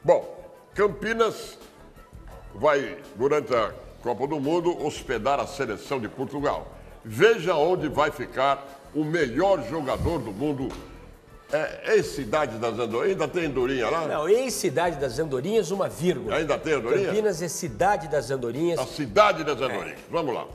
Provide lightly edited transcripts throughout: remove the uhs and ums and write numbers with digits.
Bom, Campinas vai, durante a Copa do Mundo, hospedar a seleção de Portugal. Veja onde vai ficar o melhor jogador do mundo. É Cidade das Andorinhas? Ainda tem Andorinha lá? Não, Cidade das Andorinhas, uma vírgula. Ainda tem Andorinha? Campinas é Cidade das Andorinhas. A Cidade das Andorinhas. Vamos lá.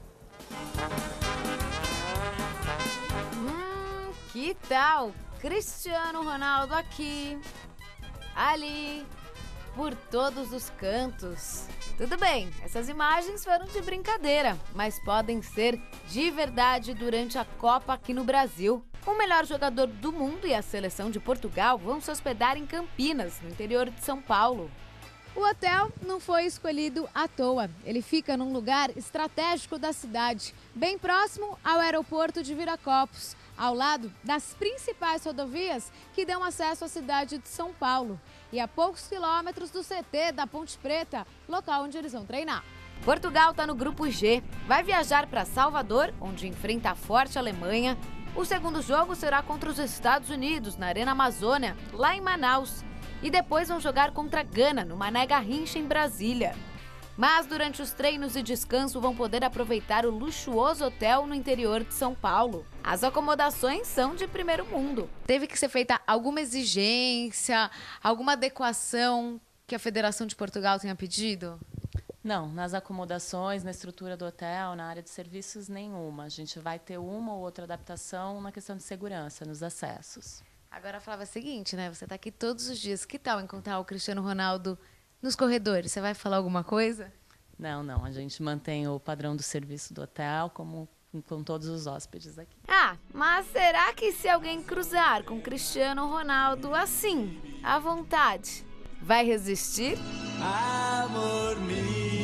Que tal? Cristiano Ronaldo aqui, ali, por todos os cantos. Tudo bem, essas imagens foram de brincadeira, mas podem ser de verdade durante a Copa aqui no Brasil. O melhor jogador do mundo e a seleção de Portugal vão se hospedar em Campinas, no interior de São Paulo. O hotel não foi escolhido à toa. Ele fica num lugar estratégico da cidade, bem próximo ao aeroporto de Viracopos, ao lado das principais rodovias que dão acesso à cidade de São Paulo e a poucos quilômetros do CT da Ponte Preta, local onde eles vão treinar. Portugal está no grupo G, vai viajar para Salvador, onde enfrenta a forte Alemanha. O segundo jogo será contra os Estados Unidos, na Arena Amazônia, lá em Manaus. E depois vão jogar contra Gana, no Mané Garrincha, em Brasília. Mas durante os treinos e descanso vão poder aproveitar o luxuoso hotel no interior de São Paulo. As acomodações são de primeiro mundo. Teve que ser feita alguma exigência, alguma adequação que a Federação de Portugal tenha pedido? Não, nas acomodações, na estrutura do hotel, na área de serviços, nenhuma. A gente vai ter uma ou outra adaptação na questão de segurança, nos acessos. Agora, Flávia, é o seguinte, né? Você está aqui todos os dias. Que tal encontrar o Cristiano Ronaldo nos corredores? Você vai falar alguma coisa? Não, não. A gente mantém o padrão do serviço do hotel, como com todos os hóspedes aqui. Mas será que se alguém cruzar com Cristiano Ronaldo assim, à vontade, vai resistir? Amor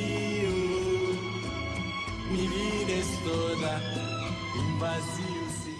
mío, mi vida es toda un vacío sin